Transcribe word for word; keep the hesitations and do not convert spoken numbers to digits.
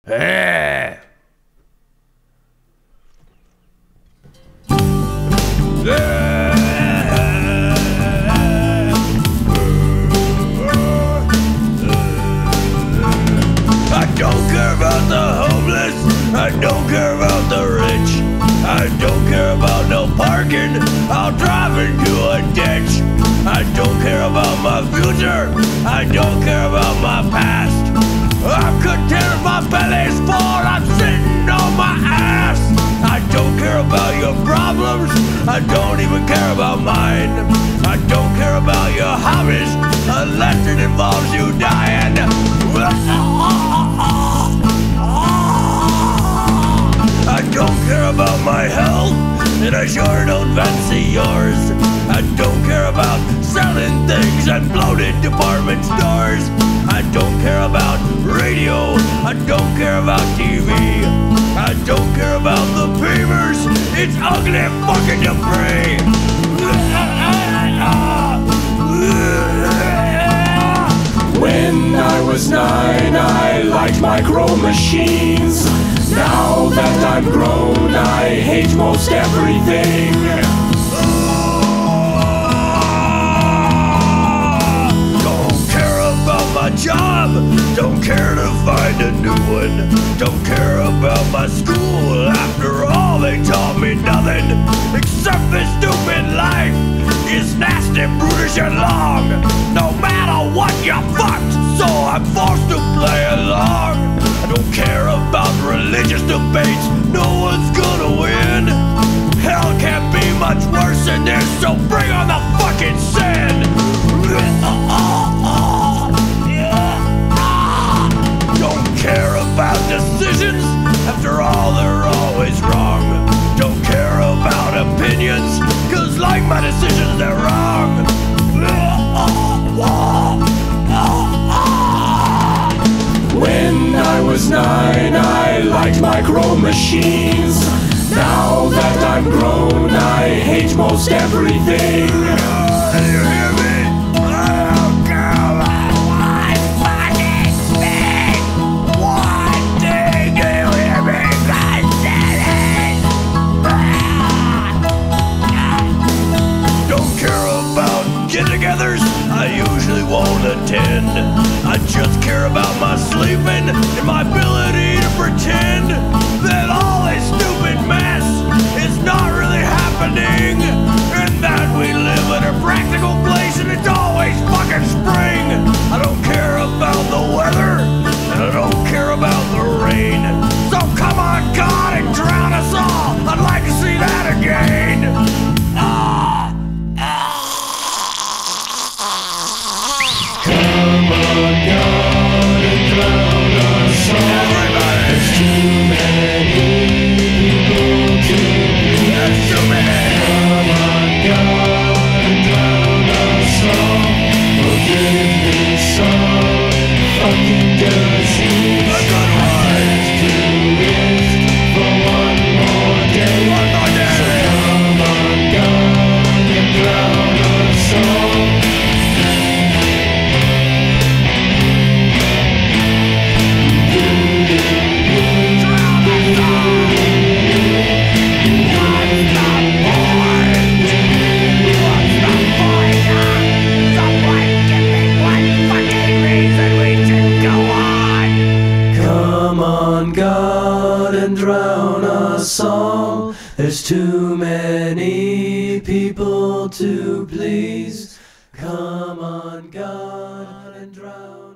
Hey. I don't care about the homeless, I don't care about the rich, I don't care about no parking, I'll drive into a ditch. I don't care about my future, I don't care about my past. I'm content if my belly's full, I'm sitting on my ass. I don't care about your problems, I don't even care about mine. I don't care about your hobbies, unless it involves you dying. I don't care about my health, and I sure don't fancy yours. I don't care about selling things at bloated department stores. I don't care about radio, I don't care about T V. I don't care about the papers, it's ugly fucking debris. When I was nine, I liked micro machines. Now that I'm grown, I hate most everything. Don't care about my job, don't care to find a new one. Don't care about my school, after all they taught me nothing. Except this stupid life is nasty, brutish and long. No matter what, you're fucked, so I'm forced to play along. I don't care about religious debates, no one's gonna win. Hell can't be much worse than this, so bring on the fucking sin. Don't care about decisions, after all they're always wrong. Don't care about opinions, cause like my decisions they're wrong. When I was nine, I liked micro machines. Now that I'm grown, I hate most everything. Do you hear me? Oh, girl, one fucking thing. One thing, do you hear me? God damn it. Don't care about get-togethers, I usually won't attend. I just care about my sleeping and my ability to pretend that all this stupid mess is not really happening, and that we live in a practical place and it's always fucking spring. I don't care about the weather, and I don't care about the rain. So come on, God, and drown us all. I'd like to see that again. Ah, ah. Come on, God, and drown us all. There's too many people to please. There's too many. Come on, God, and drown us all. Forgive me some fucking disease. A good one. Let's do it for one more day. One more day. So come on, God, and drown us all. God, and drown us all. There's too many people to please. Come on, God, and drown